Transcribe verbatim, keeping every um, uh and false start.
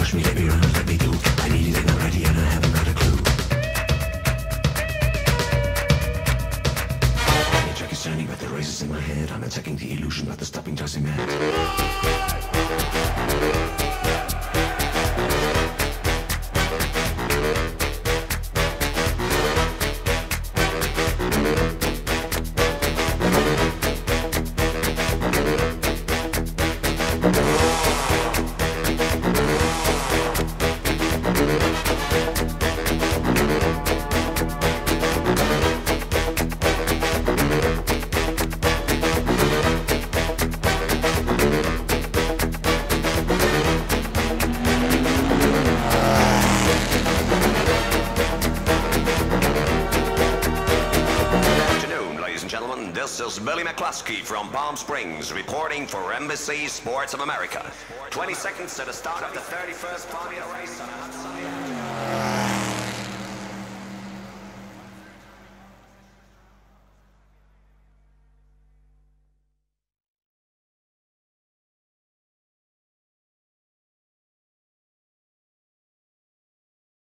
Touch me, let me run, let me do. I need it and I'm ready and I haven't got a clue. The track is turning but the race is in my head. I'm attacking the illusion but the stopping drives me mad. This is Billy McCluskey from Palm Springs, reporting for Embassy Sports of America. twenty seconds to the start of the thirty-first Formula race on a hot Sunday afternoon.